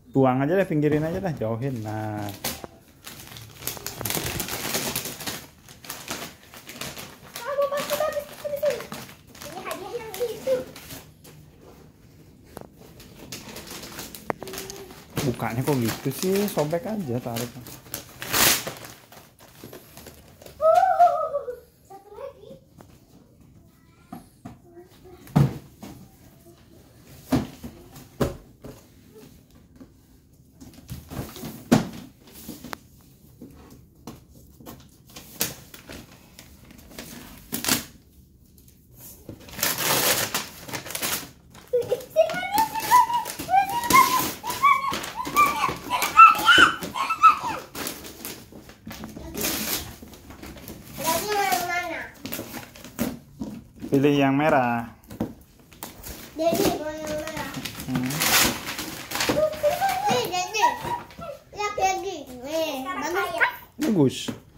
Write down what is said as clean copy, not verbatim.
Buang aja deh, pinggirin aja dah, jauhin. Nah. Bukanya kok gitu sih, sobek aja, tarik. Satu lagi. Pilih yang merah. Jadi mau yang merah. Nih, jadi. Lihat lagi. Nih, bagus kan? Bagus.